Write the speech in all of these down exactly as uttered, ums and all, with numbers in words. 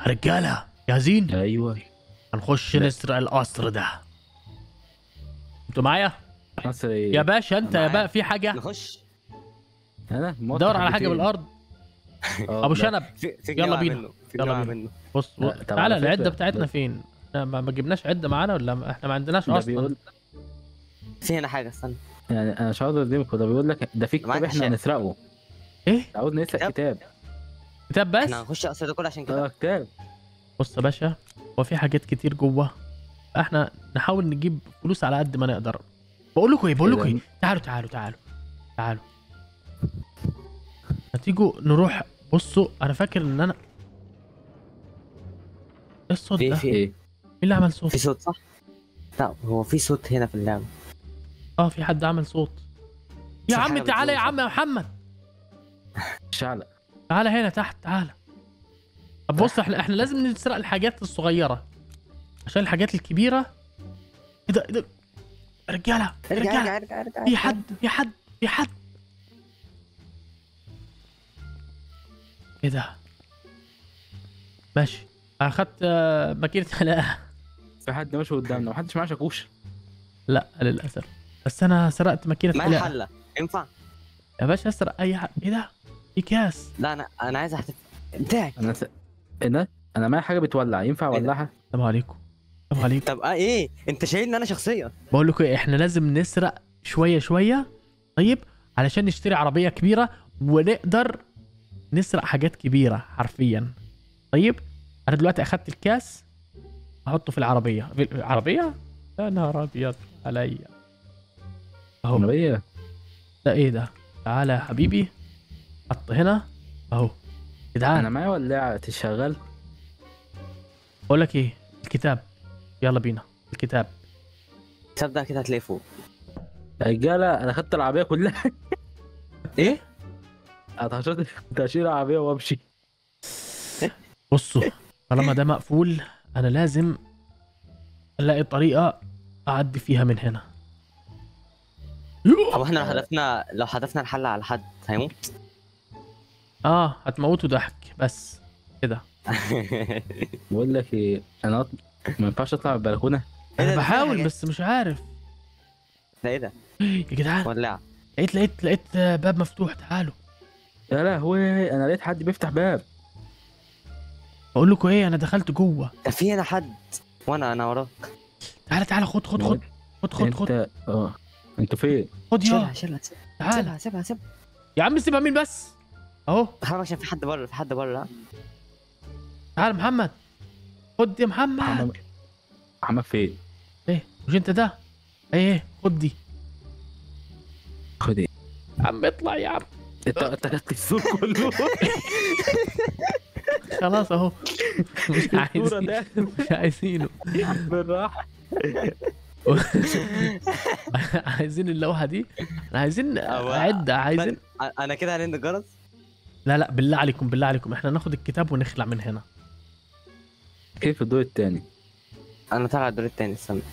رجاله جاهزين؟ ايوه هنخش لا. نسرق القصر ده. انتوا معايا؟ مصر ايه؟ يا باشا انت يا معاك. بقى في حاجه؟ نخش. انا موت دور على حاجه حبتين. بالارض. آه، ابو لا. شنب في في يلا جماعة بينا. منه. في يلا جماعة بينا. منه. بص لا، بص طب تعالى على العده فكرة، بتاعتنا ده- فين؟ احنا ما ما جبناش عده معانا ولا احنا ما عندناش ده اصلا؟ بيقول في هنا حاجة استنى. يعني انا مش عاوز اقدمكم، ده بيقول لك ده في كتاب معاك احنا الشاف. هنسرقه. ايه؟ عاوز نسرق كتاب؟ كتاب. كتاب بس؟ احنا هنخش القصر ده كله عشان كده. اه كتاب. بص يا باشا، هو في حاجات كتير جوه، احنا نحاول نجيب فلوس على قد ما نقدر. بقول لكم ايه بقول لكم إيه ايه ده؟ تعالوا تعالوا تعالوا تعالوا هتيجوا نروح. بصوا انا فاكر ان انا ايه الصوت في ده؟ في مين ايه؟ اللي عمل صوت؟ في صوت صح؟ لا هو في صوت هنا في اللعبة. اه في حد عمل صوت. يا في عم حاجة تعالى يا بتزوم عم يا محمد، شعلق. تعالى هنا تحت تعالى. طب بص احنا احنا لازم نسرق الحاجات الصغيره عشان الحاجات الكبيره. ايه ده ايه ده؟ رجاله ارجع رجاله، ارجع ارجع ارجع. في حد في حد في حد. ايه ده؟ ماشي اخدت آه، ماكينه حلاقه. في حد ماشي قدامنا، محدش معاه شاكوش. لا للاسف، بس انا سرقت ماكينه معايا حلاقه. حلة ينفع؟ يا باشا اسرق اي حاجه. ايه ده؟ في كاس. لا انا انا عايز احتفل بتاعك. انا س... ايه ده؟ انا معايا حاجه بتولع، ينفع إيه ده؟ اولعها؟ السلام عليكم. السلام عليكم. طب اه ايه؟ انت شايلني انا شخصيا. بقول لكم ايه، احنا لازم نسرق شويه شويه طيب، علشان نشتري عربيه كبيره ونقدر نسرق حاجات كبيره حرفيا. طيب انا دلوقتي اخدت الكاس احطه في العربيه. في العربيه؟ يا نهار ابيض عليا. اهو عربيه. ده ايه ده؟ تعالى يا حبيبي، حط هنا اهو. انا جدعان معايا ولاعه تشغل. بقول لك ايه، الكتاب يلا بينا. الكتاب تصدق كده هتلاقيه فوق. يا رجاله انا خدت العربيه كلها. ايه؟ هتشيل هشيل العربيه وامشي. بصوا طالما ده مقفول انا لازم الاقي طريقه اعدي فيها من هنا. طب احنا لو حذفنا لو حذفنا الحلة على حد هيموت. اه هتموتوا ضحك بس كده. بقول لك ايه، انا أط... ما ينفعش اطلع من البلكونه. إيه انا ده؟ ده فيها بحاول حاجات. بس مش عارف. ده ايه ده؟ يا جدعان ولاعة. لقيت لقيت لقيت باب مفتوح. تعالوا. يا لهوي انا لقيت حد بيفتح باب. بقول لكم ايه، انا دخلت جوه. ده في هنا حد وانا انا وراك. تعالى تعالى خد خد خد خد خد خد انت اه انتوا فين؟ خد شيلها يا شيلها تعالى سيبها سيبها سيبها. يا عم سيبها مين بس اهو. خلاص عشان في حد بره في حد بره. تعالى محمد، خد يا محمد. محمد محمد فين؟ ايه مش انت ده؟ ايه ايه خد دي خد ايه؟ يا عم اطلع يا عم. انت انت خدت السور كله. خلاص اهو. مش الصورة عايزين ده مش عايزينه. بالراحه. عايزين اللوحه دي، احنا عايزين أو- عده عايزين. انا كده هنند الجرس. لا لا بالله عليكم بالله عليكم احنا ناخد الكتاب ونخلع من هنا. كيف الدور التاني؟ انا طالع الدور التاني استنى.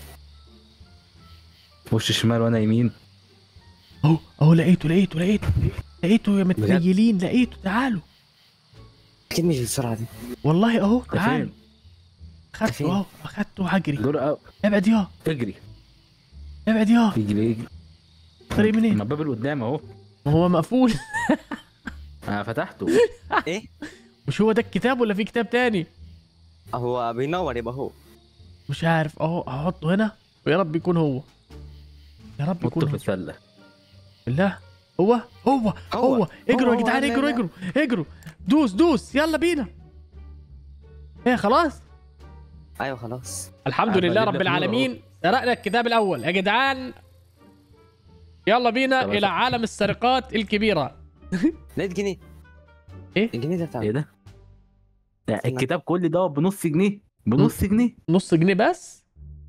وش شمال وانا يمين. اهو اهو لقيته لقيته لقيته لقيته يا متنيلين لقيته. تعالوا اكيد مش بالسرعه دي. والله اهو ده تعالوا. فين؟ اخدته فين؟ اهو اخدته وهجري. دور أو... ابعد يا اجري ابعد يا. اجري اجري. طريق منين؟ ما الباب اللي قدام اهو. ما هو مقفول. انا فتحته. ايه؟ مش هو ده الكتاب ولا في كتاب تاني؟ هو بينور يبقى هو. مش عارف اهو هحطه هنا ويا رب يكون هو. يا رب يكون حطه في هو. السله. بالله هو هو هو, هو. اجروا يا هو. جدعان لا، اجروا لا. اجروا اجروا. دوس دوس يلا بينا. ايه خلاص ايوه خلاص. الحمد عمال لله يبدأ رب في نور العالمين سرقنا الكتاب الاول يا جدعان. يلا بينا طب الى عالم السرقات الكبيره. لقيت جنيه. إيه؟ الجنيه ده بتاع ايه ده؟ ده استنى. الكتاب كل ده بنص جنيه بنص جنيه. نص جنيه بس.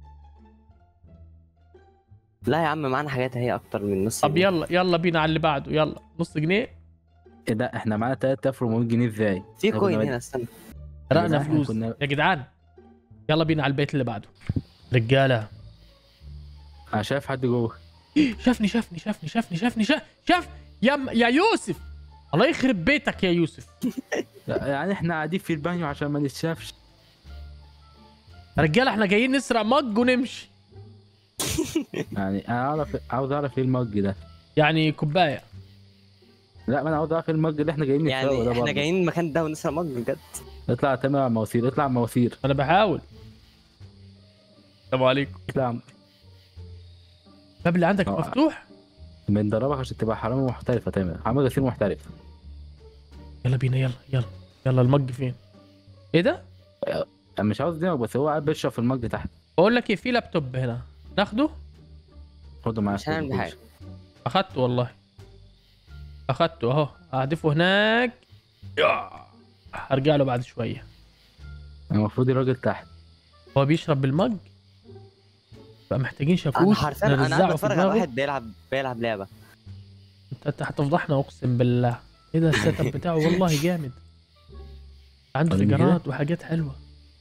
لا يا عم معانا حاجات هي اكتر من نص طب جنيه. يلا يلا بينا على اللي بعده. يلا نص جنيه. ايه ده؟ احنا معانا تلات آلاف وأربعمية جنيه ازاي؟ في إحنا كوين كنا هنا استنى. سرقنا جدعان، فلوس كنا- يا جدعان. يلا بينا على البيت اللي بعده. رجاله انا شايف حد جوه. شافني شافني شافني شافني شافني شاف شاف يا م... يا يوسف الله يخرب بيتك يا يوسف. لا، يعني احنا قاعدين في البانيو عشان ما نتشافش. يا رجاله احنا جايين نسرق مج ونمشي. يعني انا اعرف عاوز اعرف ايه المج ده. يعني كوبايه. لا، ما انا عاوز اعرف ايه المج اللي احنا جايين نسرقه يعني ده احنا برضه. جايين المكان ده ونسرق مج بجد. اطلع تامر على المواسير، اطلع على المواسير، انا بحاول. السلام عليكم. اطلع. الباب اللي عندك أه. مفتوح؟ بندربك عشان تبقى حرامي محترف يا تامر، حرامي غسيل محترف. يلا بينا يلا يلا. يلا المج فين؟ ايه ده؟ انا مش عاوز دماغك، بس هو قاعد بيشرب في المج تحت. بقول لك ايه، في لابتوب هنا ناخده؟ خده معاك. مش هنعمل حاجه. اخدته والله. اخدته اهو، اهدفه هناك. يا. هرجع له بعد شويه. المفروض الراجل تحت. هو بيشرب بالمج. بقى محتاجين انا شاكوش حرفيا انا قاعد نرزعه في بتفرج على دماغه. واحد بيلعب بيلعب لعبه. انت أنت هتفضحنا اقسم بالله. ايه ده السيت اب بتاعه والله جامد. عنده طيب كده؟ فيجرات وحاجات حلوه.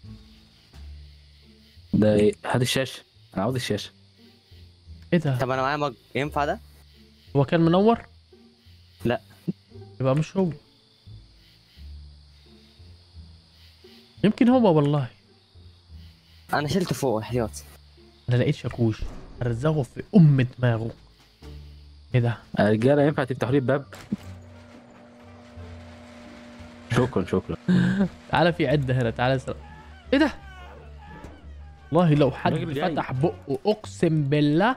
ده ايه؟ هات الشاشه، انا عاوز الشاشه. ايه ده؟ طب انا معايا مج، ينفع ده؟ هو كان منور؟ لا. يبقى مش هو. يمكن هو والله. انا شلته فوق احتياطي. انا لقيت شاكوش ارزعه في ام دماغه. ايه ده؟ يا رجاله ينفع تفتحوا لي الباب؟ شكرا شكرا. تعالى في عده هنا، تعالى اسرق. ايه ده؟ والله لو حد الراجل جاي. فتح بقه اقسم بالله.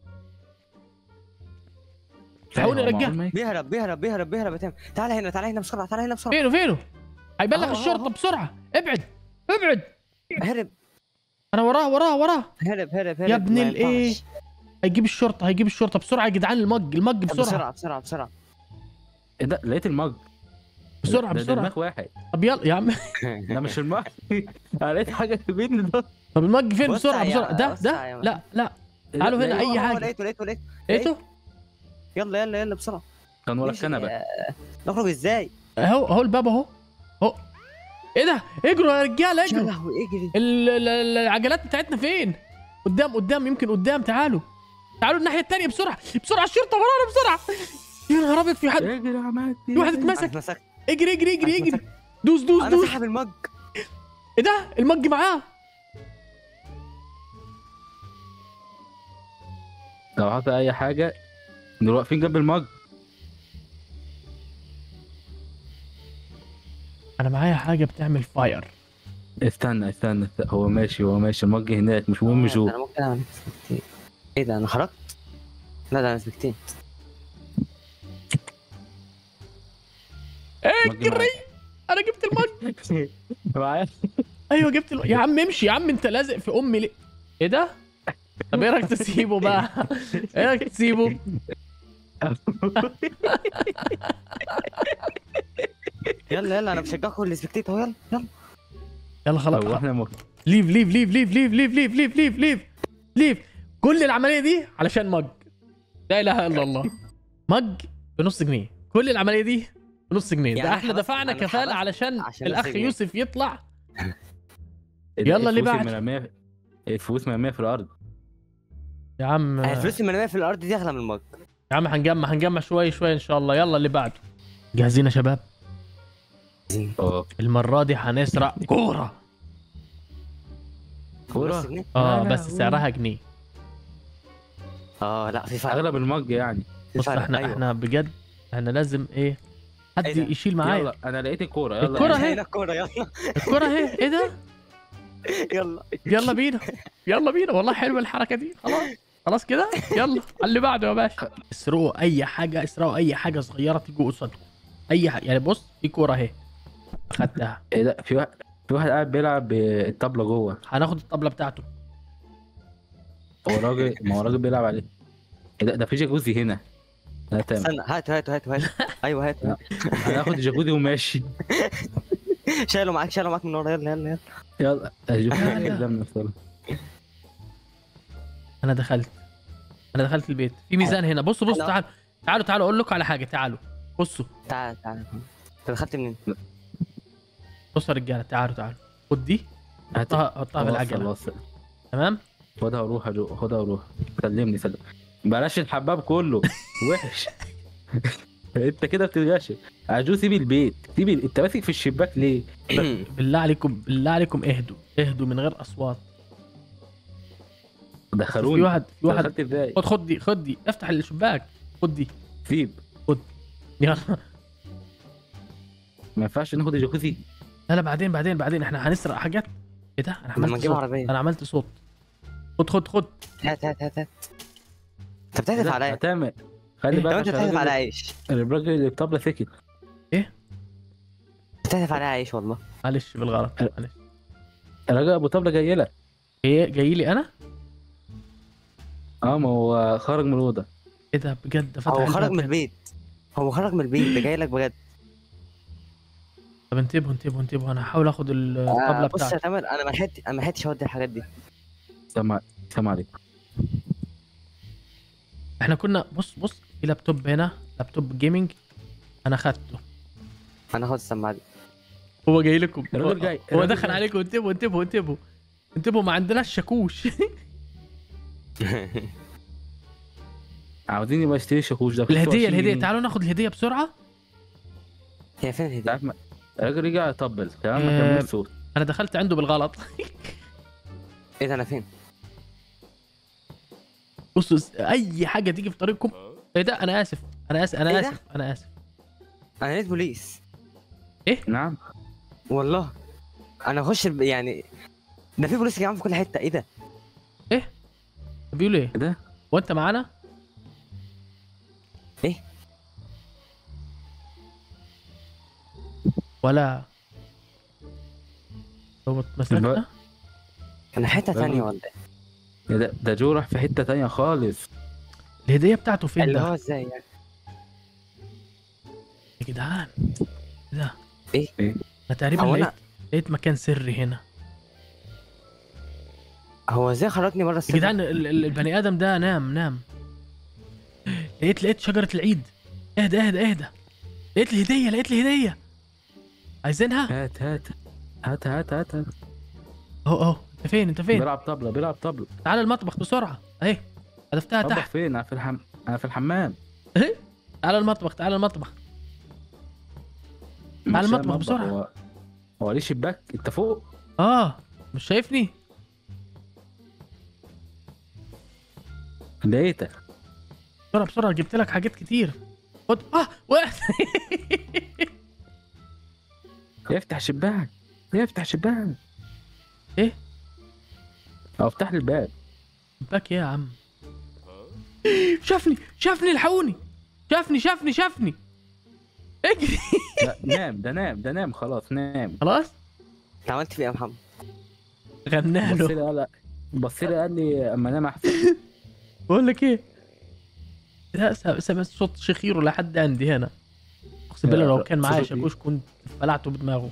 تعالوا يا هو معقول رجاله. ما ي- بيهرب بيهرب بيهرب بيهرب يا تامر. تعالى هنا تعالى هنا بسرعه، تعالى هنا بسرعه. فينه فينه؟ هيبلغ أهو، أهو، الشرطه أهو. بسرعه. ابعد ابعد. هرب انا وراه وراه وراه. هرب هرب هرب يا ابن ما الايه. ينفعش. هيجيب الشرطه هيجيب الشرطه بسرعه يا جدعان. المج المج بسرعه بسرعه بسرعه بسرعه. ايه ده؟ لقيت المج. بسرعه ده- ده بسرعه. دماغ واحد. طب يلا يا عم. ده مش المج. انا لقيت حاجه في بيني ده. طب المج فين؟ وسع بسرعه يا- بسرعه. ده وسع ده يا- لا لا. تعالوا هنا لقيت- اي هو- هو حاجه. لقيته لقيته لقيته. لقيته. يلا يلا يلا بسرعه. كان ورا ماشي، الكنبه. آه، نخرج ازاي؟ اهو اهو الباب اهو. اهو. ايه ده؟ اجروا يا رجاله يا اجروا. لهوي اجري. ال- ال- ال- العجلات بتاعتنا فين؟ قدام قدام يمكن قدام. تعالوا تعالوا الناحيه الثانيه بسرعه بسرعه. الشرطه ورانا بسرعه. يا نهار ابيض. في حد اجري يا عماد. في واحد انا اتمسك. اتمسكت اجري اجري اجري أنا اجري. دوس دوس انا دوس. سحب المج. ايه ده؟ المج معاه. لو حصل اي حاجه نروح واقفين جنب المج. انا معايا حاجه بتعمل فاير. استنى استنى استنى. هو ماشي هو ماشي، المج هناك مش مهم آه، شو. انا ممكن اعمل سبكتين. ايه ده انا خرجت؟ لا ده انا سبكتين. اجري. انا جبت المج. معايا. ايوه جبت المج. يا عم امشي يا عم. انت لازق في امي ليه؟ ايه ده؟ طب ايه رايك تسيبه بقى؟ ايه رايك تسيبه؟ يلا يلا انا بشجعكم السبكتيت اهو. يلا يلا. يلا خلاص. هو احنا مك... ليف ليف ليف ليف ليف ليف ليف ليف ليف ليف ليف. كل العمليه دي علشان مج. لا اله الا الله. مج بنص جنيه. كل العمليه دي بنص جنيه. ده يعني احنا حبست- دفعنا أنا كفاله حبست علشان عشان الاخ نص جنيه. يوسف يطلع. يلا يلا اللي بعد. مرميه. الفلوس مرميه في الارض. يا عم الفلوس المرميه في الارض دي اغلى من المج. يا عم هنجمع هنجمع شوي شوي ان شاء الله. يلا اللي بعده. جاهزين يا شباب؟ اه المره دي هنسرق كوره. كوره. نص جنيه؟ اه لا، بس لا، سعرها جنيه. اه لا في فرق. اغلب المج يعني. في بص فرق، احنا أيوة. احنا بجد احنا لازم ايه حد إيه ده؟ يشيل معايا. يلا انا لقيت الكوره. يلا الكرة يعني. أهي. هنا الكوره يلا. الكرة اهي. ايه ده؟ يلا يلا بينا يلا بينا. والله حلوه الحركه دي. خلاص خلاص كده. يلا على اللي بعده يا باشا. اسرقوا اي حاجه. اسرقوا اي حاجه صغيره تيجوا قصادكم. اي حاجه يعني. بص في كوره اهي اخدتها. ايه ده؟ في واحد في واحد قاعد بيلعب بالطبله جوه. هناخد الطبله بتاعته. هو راجل، ما هو راجل بيلعب عليه. ايه ده؟ ده في جاكوزي هنا. لا تمام. استنى هاتوا هاتوا هاتوا هاتوا. ايوه هاتوا. انا هاخد الجاكوزي وماشي. شايله معاك شايله معاك من ورا. يلا يلا يلا. يلا الجاكوزي قدامنا الصالة. انا دخلت انا دخلت البيت. في ميزان هنا. بصوا بصوا. تعالوا تعالوا تعالوا اقول لكم على حاجه. تعالوا بصوا. تعال تعال. انت دخلت منين؟ بصوا يا رجاله. تعالوا تعالوا. خد دي. هات. حطها حطها في العجله. وصل. تمام. خدها وروح يا جو، خدها وروح. سلمني سلم. بلاش الحباب كله وحش. انت كده بتتغش. عجوز سيب البيت، سيب ال- انت ماسك في الشباك ليه؟ بالله عليكم بالله عليكم اهدوا اهدوا من غير اصوات. في دخلوني. واحد في واحد دخلت ازاي؟ خد خد دي خد دي افتح الشباك. خد دي سيب. يلا. ما ينفعش ناخد الجاكوزي. لا لا بعدين بعدين بعدين احنا هنسرق حاجات. ايه ده انا لما عملت نجيب صوت. عربيه. انا عملت صوت. خد خد خد. هات هات هات هات. انت بتحذف لا، عليا. هتعمل. خلي إيه؟ لو بالك انت عشان بتحذف على الراجل عيش. الراجل اللي بطبلة سكت. بتحذف على عيش والله. معلش بالغلط معلش. الراجل ابو طبلة جاي لك. ايه جاي لي انا؟ اه ما هو خرج من الاوضه. ايه ده بجد فتح هو خرج الباب من هنا. البيت. هو خرج من البيت ده جاي لك بجد. طب انتبهوا انتبهوا انتبهوا انا هحاول اخد الطبله آه بص يا بتاعتي. تامر انا ما لحقت انا ما لحقتش اودي الحاجات دي. سامع سامع عليك. احنا كنا بص بص في لابتوب هنا لابتوب جيمنج انا خدته. انا هاخد السماعه دي. هو جاي لكم الراجل هو- جاي، هو الراجل دخل جاي. عليكم. انتبهوا انتبهوا انتبهوا انتبهوا ما عندناش شاكوش. عاوزين يبقى اشتري شاكوش ده. الهديه الهديه تعالوا ناخد الهديه بسرعه. هي فين الهديه؟ تعرف ما- الراجل رجع يطبل تمام. ما آه، كملش صوت. انا دخلت عنده بالغلط. ايه ده انا فين؟ بصوا اي حاجه تيجي في طريقكم. ايه ده انا اسف انا اسف انا إيه ده؟ اسف انا اسف. انا لقيت بوليس نعم. والله. انا اخش الب- يعني ده في بوليس يا جماعه في كل حته. ايه ده؟ بيقولوا ايه؟ ايه ده؟ هو انت معانا؟ ايه؟ ولا هو اتمسكنا؟ الب- انا حته راجل. ثانيه ولا ايه؟ إيه ده؟ ده جو راح في حته تانية خالص. الهديه بتاعته فين اللي ده؟ هو ازاي يعني؟ يا جدعان إيه ده؟ ايه؟ إيه؟ انا تقريبا هو لقيت انا لقيت مكان سري هنا. هو ازاي خرجني بره يا السجن؟ جدعان ال- ال- البني ادم ده نام نام. لقيت لقيت شجره العيد. اهدى اهدى اهدى. لقيت الهديه لقيت الهديه. عايزينها؟ هات هات هات هات هات هات. اهو اهو انت فين انت فين؟ بيلعب طبلة بيلعب طبلة. تعال المطبخ بسرعه اهي. هدفتها طبخ تحت. فين؟ انا في الحم انا في الحمام. اهي تعال المطبخ تعال المطبخ. تعال مش المطبخ بسرعة. هو هو ليه شباك؟ انت فوق؟ اه مش شايفني؟ لقيتك. بسرعه بسرعه جبت لك حاجات كتير. خد اه وقعت. افتح شباك افتح شباك. ايه؟ او افتح لي الباب. باك يا عم. شافني شافني الحقوني. شافني شافني شافني. اجري. لا، نام ده نام ده نام خلاص نام. خلاص انت عملت فيه ايه يا محمد؟ غنى بص له. لي قال بص لي قال لي اما انام احسن. بقول لك ايه؟ لا س- سمعت صوت شخيره لحد عندي هنا. اقسم بالله لو كان معايا صوت إيه؟ شاكوش كنت بلعته بدماغه.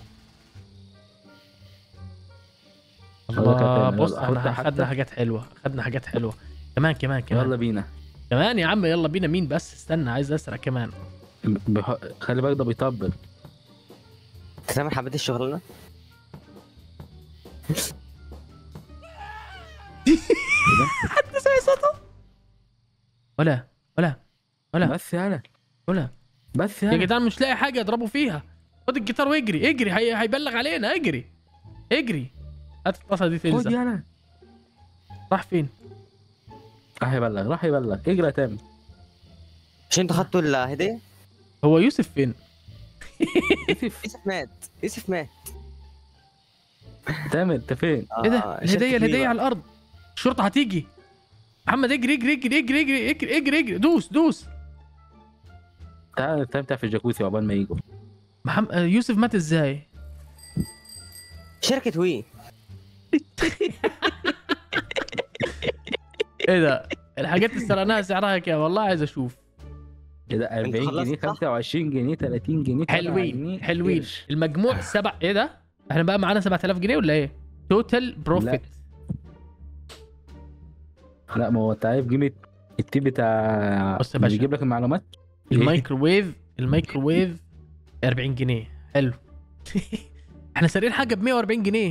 أقول لك الله هتعمل. بص يلا، احنا حط اخدنا حتى. حاجات حلوه اخدنا حاجات حلوه. كمان كمان كمان يلا بينا. كمان يا عم يلا بينا. مين بس استنى عايز اسرق كمان. بح... خلي بالك ده بيطبل. انت تعمل حبيت الشغلانه؟ حد سمع صوته؟ ولا ولا ولا بس يالا ولا بس يا يالا. جدعان مش لاقي حاجه اضربوا فيها. خد الجيتار واجري اجري هي... هيبلغ علينا. اجري اجري. هات الطاسه دي خد تلزق. يالا. راح فين؟ راح يبلغ راح يبلغ اجري يا تامر. مش انتوا خدتوا الهديه؟ هو يوسف فين؟ يوسف يوسف مات. يوسف مات. تامر انت فين؟ ايه ده؟ آه، الهديه شركة الهديه مين على الارض. الشرطه هتيجي. محمد اجري اجري اجري اجري اجري اجري اجري اجري دوس دوس. تعال تعال في الجاكوزي عقبال ما يجوا. محمد يوسف مات ازاي؟ بقى؟ شركه وي. ايه ده؟ الحاجات اللي سرقناها سعرها كام؟ والله عايز اشوف. ايه ده أربعين خلصت جنيه صح؟ خمسة وعشرين جنيه ثلاثين جنيه سبعة حلوين جنيه، حلوين. قرش. المجموع سبع ايه ده؟ احنا بقى معانا سبعة آلاف جنيه ولا ايه؟ توتال بروفيت. لا ما هو انت عارف قيمه التيب بتاع بص يا اللي باشا. بيجيب لك المعلومات. الميكروويف الميكروويف أربعين جنيه. حلو. احنا سارقين حاجه ب مية وأربعين جنيه.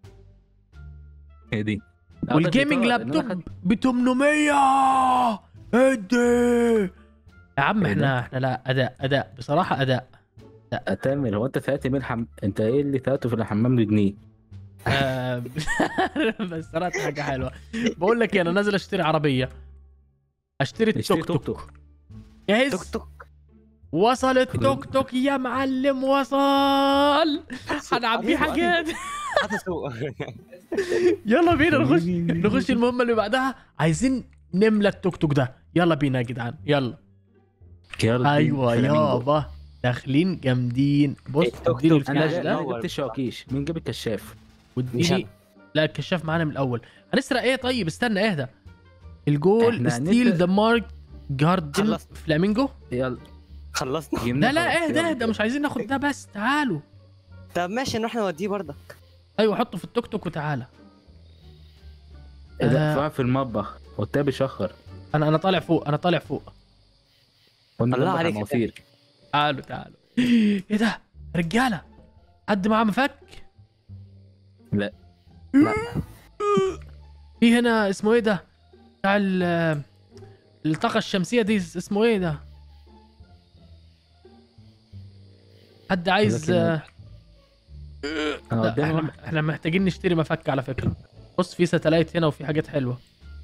هي دي. والجيمنج أعتقد إن أنا لابتوب ب ثمانمية. ادي يا عم إيه احنا احنا لا اداء اداء بصراحه اداء. تامر هو انت سالت مين الحم... انت ايه اللي سالته في الحمام بجنيه؟ آه، بس صراحه حاجه حلوه. بقول لك إيه، انا نازل اشتري عربيه، اشتري اشتري التوك توك توك. توك. جاهز؟ توك توك. وصل التوك توك يا معلم، وصل. هنعبيه حاجات. هتسوق. يلا بينا نخش نخش المهمه اللي بعدها. عايزين نملى التوك توك ده. يلا بينا يا جدعان، يلا. يلا ايوه فلامينجو. يابا، داخلين جامدين. بص التوك اديني توك انا الفلاش يعني جا- ده انا جبت الشواكيش، مين جاب الكشاف؟ مش واديني. أنا. لا الكشاف معانا من الاول. هنسرق ايه؟ طيب استنى اهدى. الجول إحنا ستيل هنسرق- ذا مارك جاردن خلصت. فلامينجو. يلا خلصنا. جبنا لا لا خلاص، اهدى يلا. اهدى، مش عايزين ناخد ده بس، تعالوا. طب ماشي نروح نوديه برضك. ايوه حطه في التوك توك وتعالى. ايه ده؟ آه. في واحد في المطبخ والتاني بيشخر. انا انا طالع فوق، انا طالع فوق. قلنا الله نطبخ على عليك يا المواسير. تعالوا تعالوا. ايه ده؟ رجاله، حد معاه مفك؟ لا لا في هنا اسمه ايه ده؟ بتاع ال- الطاقة الشمسية دي، اسمه ايه ده؟ حد عايز؟ لكن- آه، انا لا قدامي احنا واحد. احنا محتاجين نشتري مفك على فكرة. بص في ستلايت هنا وفي حاجات حلوة.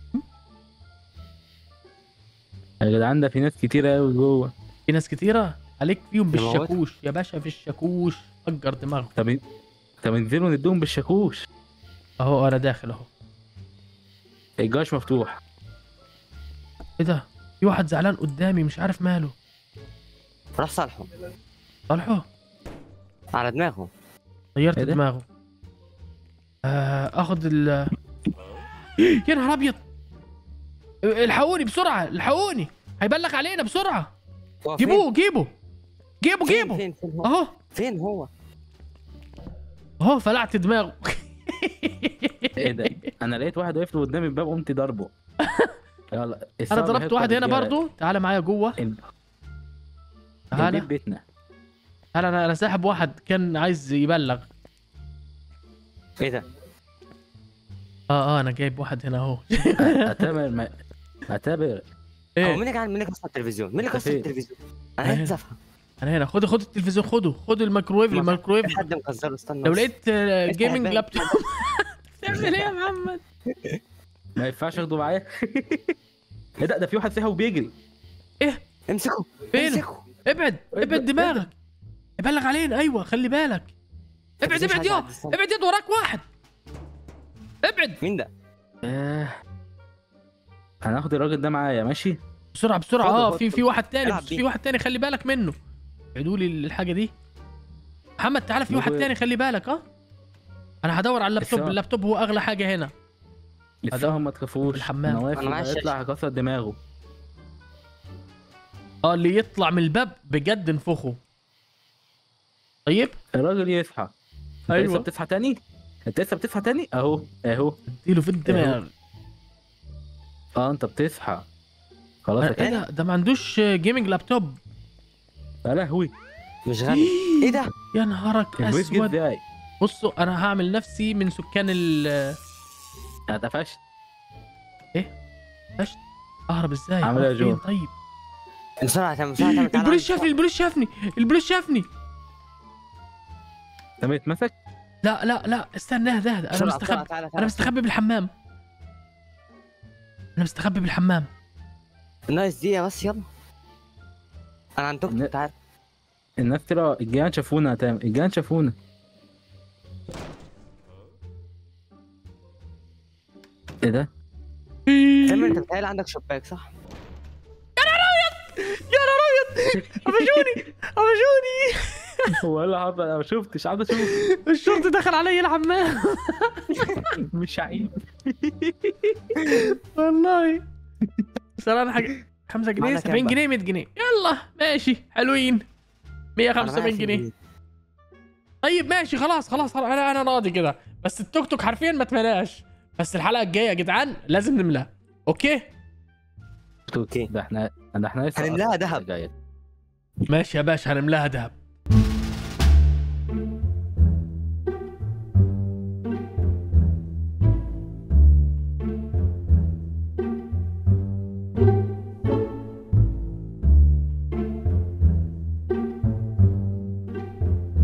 يا جدعان ده في ناس كتيرة قوي جوه. في ناس كتيرة عليك فيهم نموت. بالشاكوش يا باشا، في الشاكوش فجر دماغه. طب طب انزلوا ندوهم بالشاكوش. اهو انا داخل اهو. الجاش مفتوح. ايه ده؟ في واحد زعلان قدامي مش عارف ماله. راح صالحه صالحه؟ على دماغه. طيرت إيه ده؟ دماغه. آه، اخد ال يا نهار ابيض، الحقوني بسرعه، الحقوني، هيبلغ علينا بسرعه. هو فين؟ جيبوه جيبه جيبه فين جيبه. فين فين هو؟ اهو فين هو؟ اهو فلعت دماغه. ايه ده؟ انا لقيت واحد واقف له قدام الباب قمت ضربه. يلا انا الصعب ضربت هيطلع واحد هنا رجالة. برضو. تعالى معايا جوه. ال- تعالى البيت بيتنا. تعالى، انا انا ساحب واحد كان عايز يبلغ. ايه ده؟ اه اه انا جايب واحد هنا اهو. اتابر ما... اتابر هو ايه؟ مين اللي قاعد مين اللي كسر التلفزيون؟ مين اللي كسر فين؟ التلفزيون؟ أنا انا هنا. عايز افهم. انا هنا. خد خد التلفزيون، خده خد الميكروويف، الميكروويف. في حد مكسره، استنى لو بس. لقيت آه، افتح جيمنج الباب. لابتوب. بتعمل ايه يا محمد؟ ما ينفعش اخده معايا. ايه ده؟ ده في واحد ساحب وبيجري. امسكه فين؟ امسكه. ابعد ابعد دماغك. ابلغ علينا. ايوه خلي بالك. ابعد مش ابعد عايز يا أعدي، استنى. ابعد يد، وراك واحد. ابعد مين ده؟ آه. هناخد الراجل ده معايا ماشي. بسرعه بسرعه. خده، اه خده، في في خده. واحد تاني، العب في بيه. واحد تاني خلي بالك منه. ابعدوا لي الحاجه دي. محمد تعالى، في واحد نقول- تاني خلي بالك. اه انا هدور على اللابتوب. السوا- اللابتوب هو اغلى حاجه هنا. السهم ما تخافوش. الحمام. انا واقف أنا معايا يطلع الشاشة. هكسر دماغه. اه اللي يطلع من الباب بجد انفخه. طيب الراجل يصحى. انت أيوة. لسه بتصحى تاني؟ انت لسه بتصحى تاني؟ اهو اهو. اديله في الدماغ. اه انت بتصحى. خلاص يا ايه كده. ده؟ ده ما عندوش جيمنج لابتوب. يا لهوي. مش غني. ايه ده؟ يا نهارك البيت جه اسود. ازاي؟ بصوا انا هعمل نفسي من سكان ال انا اتقفشت. فشت. اهرب ازاي؟ عامل ايه يا أروح فين جون؟ طيب؟ بسرعه تعمل بسرعه تعمل تعالى البوليس عندي. شافني، البوليس شافني، البوليس شافني. انت متمسك؟ لا لا لا استنى اهدى اهدى. انا بسرعة، مستخبي، بسرعة، تعالى، انا تعالى. مستخبي بالحمام. انا مستخبي بالحمام. نايس دقيقه بس يلا. انا عند توك توك، ن- تعالى. الناس ترى الجيران شافونا يا تامر، الجيران شافونا. ايه ده؟ تامر انت بتهيألي عندك شباك صح؟ يا نهار ابيض، قفشوني قفشوني. هو ايه اللي حصل؟ انا ما شفتش، عايز اشوف. الشرطي دخل علي الحمام. مش عيب. والله سرقنا حاجه. خمسة جنيه، معانا كام سبعين بقى؟ جنيه، مية جنيه. يلا ماشي حلوين. مية أنا وخمسة وسبعين معايا جنيه. عشرين طيب ماشي خلاص خلاص خلاص، انا انا راضي كده. بس التوك توك حرفيا ما اتملاش. بس الحلقه الجايه يا جدعان لازم نملاه. اوكي اوكي. ده احنا ده احنا لسه هنملاها أصلاً دهب. جاية. ماشي يا باشا، هنملاها دهب.